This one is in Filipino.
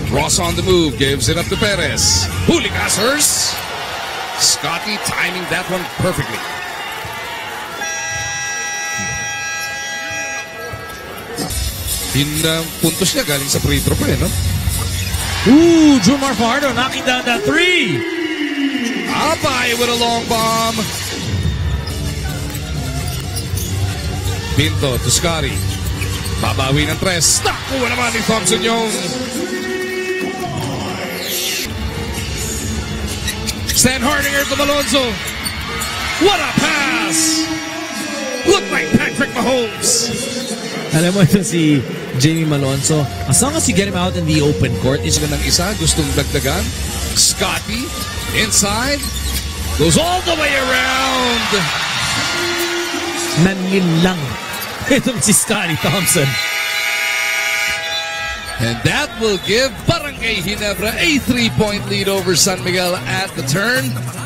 Ross on the move, gives it up to Perez. Huligasers. Scottie timing that one perfectly. Puntos niya galing sa free throw pa no? Ooh, June Mar Fajardo knocking down that three. Abay with a long bomb. Pinto to Scottie. Babawi ng tres. Nakuha naman ni Thompson yung Stan Hardinger to Malonzo. What a pass! Looked like Patrick Mahomes. Alam mo ito si Jamie Malonzo, as long as you get him out in the open court, Isa ng isa, gustong dagdagan. Scottie, inside, goes all the way around. nanlin lang itong si Scottie Thompson. And that will give Barangay Ginebra a 3-point lead over San Miguel at the turn.